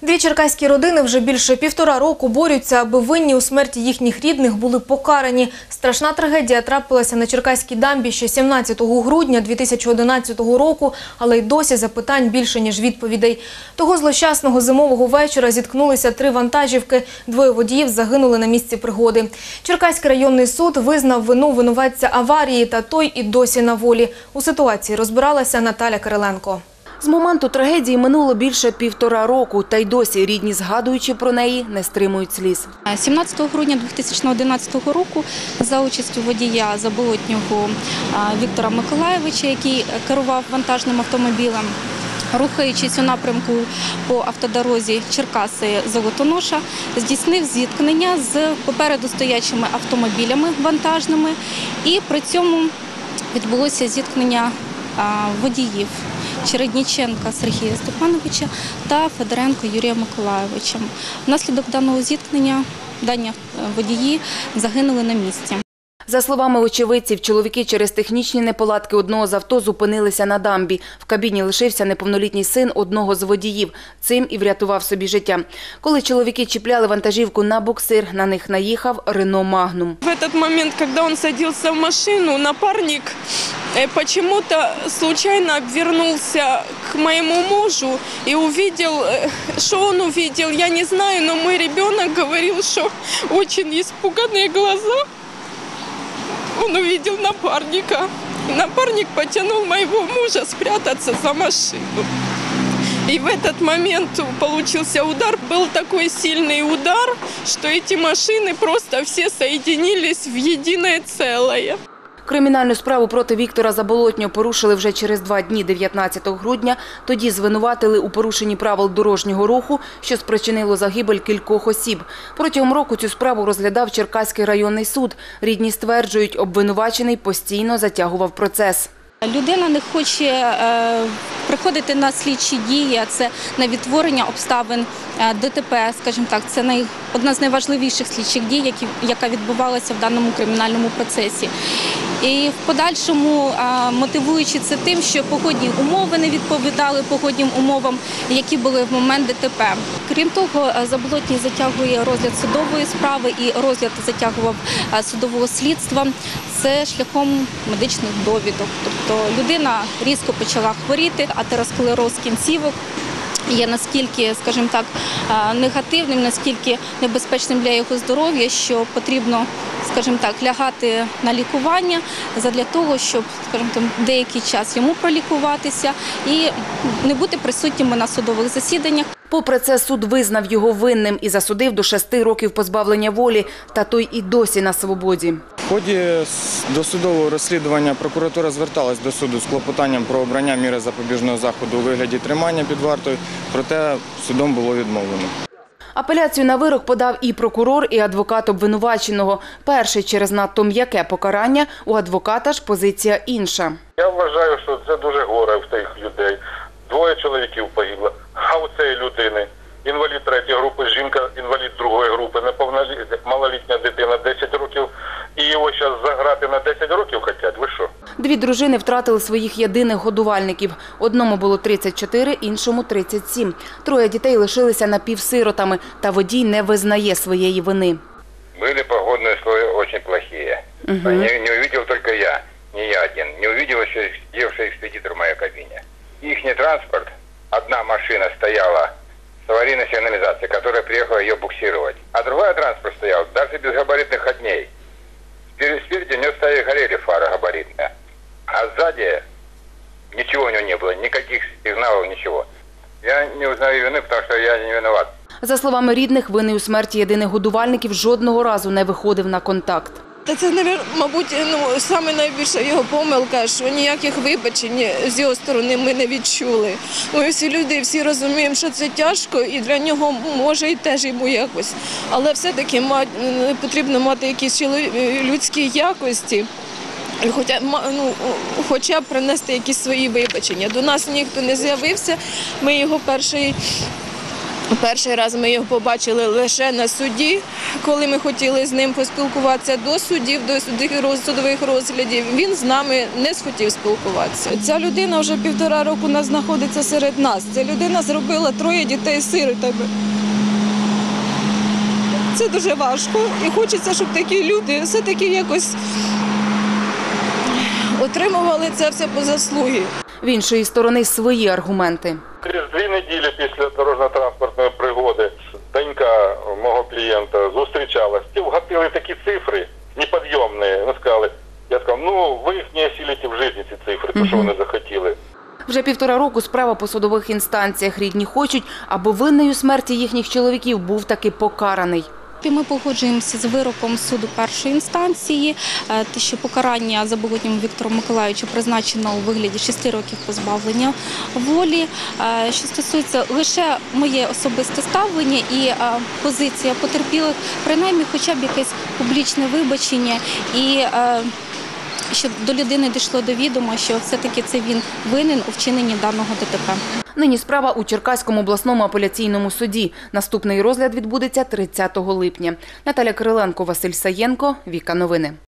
Дві черкаські родини вже більше 1,5 року борються, аби винні у смерті їхніх рідних були покарані. Страшна трагедія трапилася на Черкаській дамбі ще 17 грудня 2011 року, але й досі запитань більше, ніж відповідей. Того злощасного зимового вечора зіткнулися 3 вантажівки, 2 водіїв загинули на місці пригоди. Черкаський районний суд визнав вину винуватця аварії, та той і досі на волі. У ситуації розбиралася Наталя Кириленко. З моменту трагедії минуло більше 1,5 року, та й досі рідні, згадуючи про неї, не стримують сліз. 17 грудня 2011 року за участю водія Заболотнього Віктора Миколайовича, який керував вантажним автомобілем, рухаючись у напрямку по автодорозі Черкаси-Золотоноша, здійснив зіткнення з попереду стоячими автомобілями вантажними, і при цьому відбулося зіткнення водіїв Чередніченка Сергія Степановича та Федоренко Юрія Миколайовича. Внаслідок даного зіткнення дані водії загинули на місці. За словами очевидців, чоловіки через технічні неполадки одного з авто зупинилися на дамбі. В кабіні лишився неповнолітній син одного з водіїв. Цим і врятував собі життя. Коли чоловіки чіпляли вантажівку на буксир, на них наїхав Рено Магнум. В этот момент, когда он садился в машину, напарник почему-то случайно обернулся к моему мужу и увидел, что он увидел, я не знаю, но мой ребенок говорил, что очень испуганные глаза. Он увидел напарника. Напарник потянул моего мужа спрятаться за машину. И в этот момент получился удар. Был такой сильный удар, что эти машины просто все соединились в единое целое. Кримінальну справу проти Віктора Заболотнього порушили вже через 2 дні, 19 грудня. Тоді звинуватили у порушенні правил дорожнього руху, що спричинило загибель кількох осіб. Протягом року цю справу розглядав Черкаський районний суд. Рідні стверджують, обвинувачений постійно затягував процес. Людина не хоче приходити на слідчі дії, а це на відтворення обставин ДТП, скажімо так. Це одна з найважливіших слідчих дій, яка відбувалася в даному кримінальному процесі. І в подальшому, мотивуючи це тим, що погодні умови не відповідали погоднім умовам, які були в момент ДТП. Крім того, Заболотній затягує розгляд судової справи і розгляд затягував судового слідства. Це шляхом медичних довідок. Тобто людина різко почала хворіти, атеросклероз кінцівок є наскільки, скажімо так, негативним, наскільки небезпечним для його здоров'я, що потрібно, скажімо так, лягати на лікування задля того, щоб, скажімо так, деякий час йому пролікуватися і не бути присутніми на судових засіданнях. Попри це, суд визнав його винним і засудив до 6 років позбавлення волі, та той і досі на свободі. В ході досудового розслідування прокуратура зверталась до суду з клопотанням про обрання міри запобіжного заходу у вигляді тримання під вартою, проте судом було відмовлено. Апеляцію на вирок подав і прокурор, і адвокат обвинуваченого. Перший через надто м'яке покарання, у адвоката ж позиція інша. Я вважаю, що це дуже горе в тих людей. 2 чоловіків погибло, а у цієї людини інвалід 3-ї групи, жінка інвалід 2-ї групи, малолітня дитина 10 років. І його зараз заграти на 10 років хочуть, ви що? 2 дружини втратили своїх єдиних годувальників. Одному було 34, іншому 37. 3 дітей лишилися напівсиротами, та водій не визнає своєї вини. Були погодні умови дуже плохі. Не увидел тільки я, не я один. Не увидел ще сидівший експедитор в моїй кабіні. Їхній транспорт, одна машина стояла с аварийной сигнализацией, которая приехала ее буксировать. А другой транспорт стоял даже без габаритных огней. Спереди у него горели фары габаритные. А сзади ничего у него не было, никаких сигналов, ничего. Я не узнаю вины, потому что я не виноват. За словами рідних, винний у смерті єдиних годувальників жодного разу не виходив на контакт. Це, мабуть, саме найбільша його помилка, що ніяких вибачень з його сторони ми не відчули. Ми всі люди, всі розуміємо, що це тяжко і для нього може і теж йому якось. Але все-таки потрібно мати якісь людські якості, хоча б принести якісь свої вибачення. До нас ніхто не з'явився, ми його перший Перший раз ми його побачили лише на суді, коли ми хотіли з ним поспілкуватися до судів, до судових розглядів. Він з нами не схотів спілкуватися. Ця людина вже 1,5 року знаходиться серед нас. Ця людина зробила 3 дітей сиротами. Це дуже важко і хочеться, щоб такі люди все-таки якось отримували це все по заслугі. В іншої сторони свої аргументи. Через 2 неділі після дорожньо-транспортної пригоди донька мого клієнта зустрічалась. Ті вгатили такі цифри непідйомні. Вони сказали, я сказав, ну ви їх не осілите в житті, ці цифри, то що вони захотіли. Вже 1,5 року справа по судових інстанціях. Рідні хочуть, аби винний у смерті їхніх чоловіків був таки покараний. Ми погоджуємося з вироком суду першої інстанції, те, що покарання Заболотньому Віктору Миколайовичу призначено у вигляді 6 років позбавлення волі. Що стосується лише моє особисте ставлення і позиція потерпілих, принаймні хоча б якесь публічне вибачення і щоб до людини дійшло до відома, що все-таки це він винен у вчиненні даного ДТП. Нині справа у Черкаському обласному апеляційному суді. Наступний розгляд відбудеться 30 липня. Наталя Кириленко, Василь Саєнко, Віка Новини.